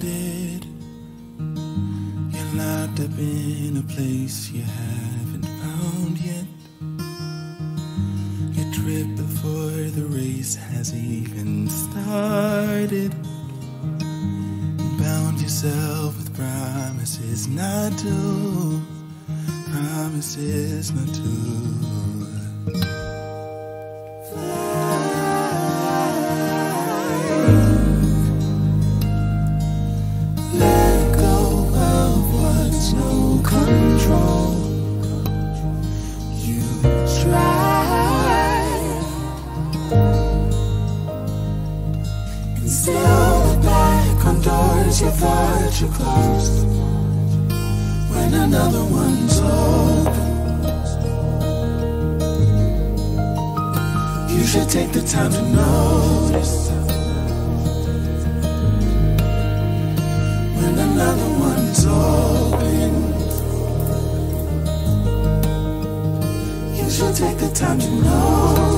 grounded. You're locked up in a place you haven't found yet. You trip before the race has even started. Bound yourself with promises not to, promises not to. Let go of what's no control. You try and still look back on doors you thought you closed when another one's open. You should take the time to notice when another one's open. You should take the time to know.